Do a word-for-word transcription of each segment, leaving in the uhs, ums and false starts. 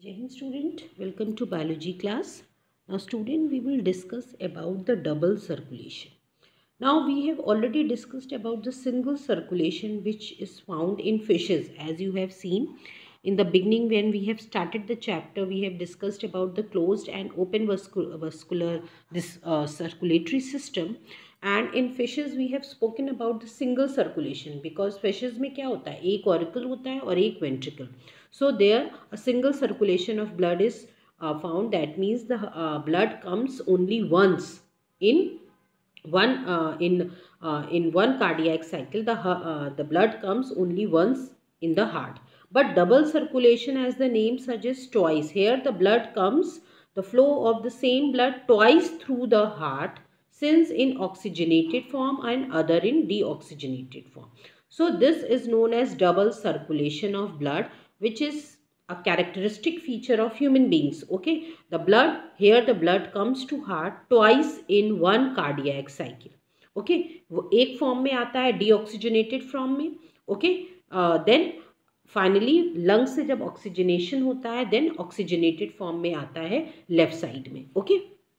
Jai Hind student, welcome to biology class. Now student, we will discuss about the double circulation. Now we have already discussed about the single circulation which is found in fishes. As you have seen in the beginning when we have started the chapter, we have discussed about the closed and open vascular, vascular this uh, circulatory system. And in fishes we have spoken about the single circulation because fishes में क्या होता है, एक auricle होता है और एक ventricle. So there a single circulation of blood is uh, found. That means the uh, blood comes only once in one uh, in uh, in one cardiac cycle. The uh, the blood comes only once in the heart. But double circulation, as the name suggests, twice. Here the blood comes, the flow of the same blood twice through the heart, since in oxygenated form and other in deoxygenated form. So this is known as double circulation of blood, which is a characteristic feature of human beings. Okay, the blood, here the blood comes to heart twice in one cardiac cycle. Okay, वो एक form में आता है deoxygenated form में. Okay, then finally lung से जब oxygenation होता है देन ऑक्सीजनेटेड फॉर्म में आता है लेफ्ट साइड में. Okay,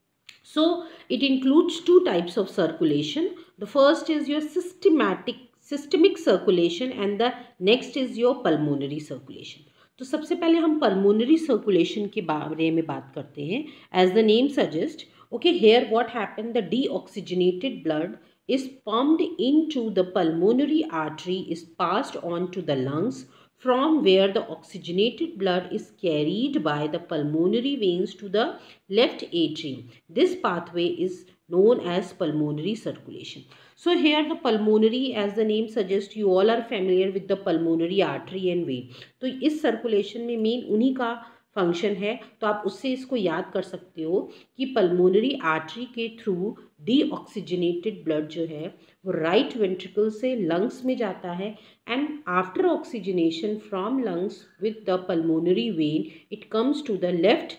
so it includes two types of circulation. The first is your systematic systemic circulation and the next is your pulmonary circulation. तो सबसे पहले हम pulmonary circulation के बारे में बात करते हैं. As the name suggests, okay, here what happened, the deoxygenated blood is pumped into the pulmonary artery, is passed on to the lungs, from where the oxygenated blood is carried by the pulmonary veins to the left atrium. This pathway is known as pulmonary circulation. So here the pulmonary, as the name suggests, you all are familiar with the pulmonary artery and vein. तो इस circulation में main उन्हीं का function है, तो आप उससे इसको याद कर सकते हो कि पल्मोनरी आर्टरी के थ्रू डीऑक्सीजनेटेड ब्लड जो है वो राइट वेंट्रिकल से लंग्स में जाता है and after oxygenation from lungs with the pulmonary vein it comes to the left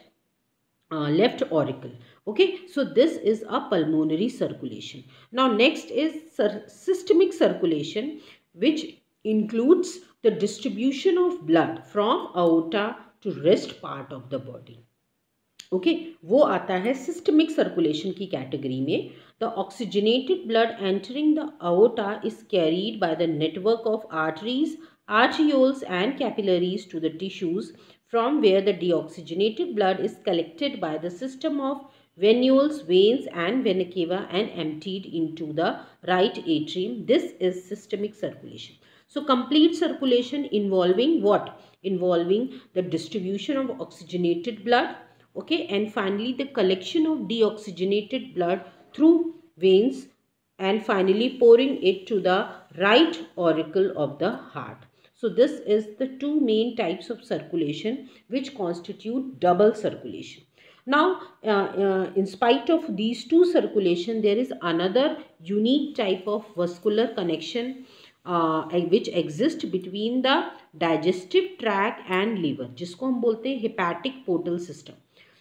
left auricle. Okay, so this is a pulmonary circulation. Now next is systemic circulation, which includes the distribution of blood from aorta to rest part of the body. Okay, वो आता है systemic circulation की category में. The oxygenated blood entering the aorta is carried by the network of arteries, arterioles and capillaries to the tissues, from where the deoxygenated blood is collected by the system of venules, veins and vena cava and emptied into the right atrium. This is systemic circulation. So complete circulation involving what? Involving the distribution of oxygenated blood, okay, and finally the collection of deoxygenated blood through veins and finally pouring it to the right auricle of the heart. So this is the two main types of circulation which constitute double circulation. Now uh, uh, in spite of these two circulation, there is another unique type of vascular connection uh, which exists between the digestive tract and liver, जिसको हम बोलते हैं hepatic portal system.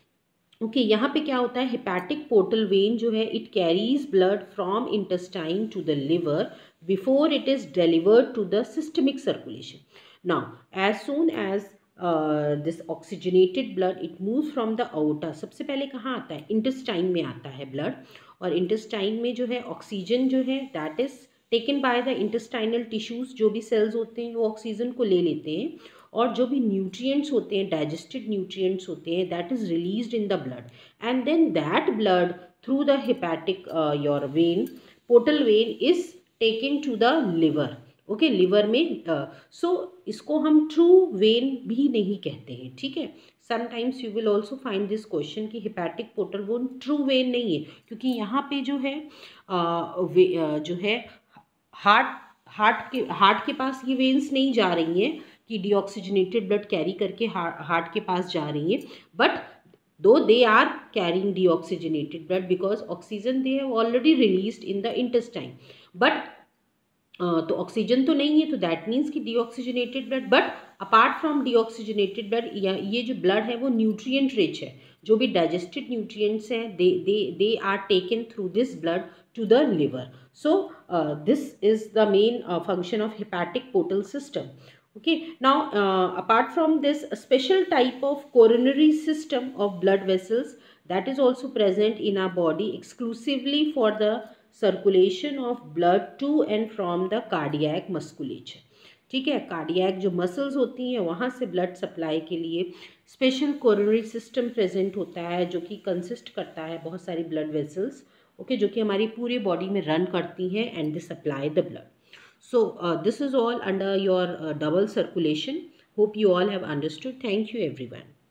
Okay okay, यहाँ पे क्या होता है, hepatic portal vein जो है it carries blood from intestine to the liver before it is delivered to the systemic circulation. Now as soon as uh, this oxygenated blood it moves from the aorta, सबसे पहले कहाँ आता है, intestine में आता है blood, और intestine में जो है ऑक्सीजन जो है that is taken by the intestinal tissues, जो भी cells होते हैं वो ऑक्सीजन को ले लेते हैं, और जो भी न्यूट्रिएंट्स होते हैं, डाइजेस्टेड न्यूट्रिएंट्स होते हैं, that is released in the blood and then that blood through the hepatic your vein, portal vein is taken to the liver. Okay, liver में सो uh, so, इसको हम ट्रू वेन भी नहीं कहते हैं. ठीक है, sometimes you will also find this question कि hepatic portal vein true vein नहीं है, क्योंकि यहाँ पे जो है uh, वे, uh, जो है हार्ट हार्ट के हार्ट के पास ये वेन्स नहीं जा रही हैं कि डीऑक्सीजनेटेड ब्लड कैरी करके हार्ट के पास जा रही है, but though they are carrying deoxygenated blood because oxygen they have already released in the intestine, but तो ऑक्सीजन तो नहीं है, तो दैट मीन्स कि deoxygenated blood, but apart from deoxygenated blood ये जो ब्लड है वो न्यूट्रिएंट रिच है, जो भी डाइजेस्टेड न्यूट्रिएंट्स हैं they they they are taken through this blood to the liver. So uh, this is the main uh, function of hepatic portal system. Okay, now uh, apart from this, a special type of coronary system of blood vessels that is also present in our body exclusively for the circulation of blood to and from the cardiac musculature. ठीक है, cardiac जो muscles होती हैं वहाँ से blood supply के लिए special coronary system present होता है जो कि कंसिस्ट करता है बहुत सारी ब्लड वेसल्स, ओके, जो कि हमारी पूरे बॉडी में रन करती हैं and they supply the blood. So uh, this is all under your uh, double circulation. Hope you all have understood. Thank you everyone.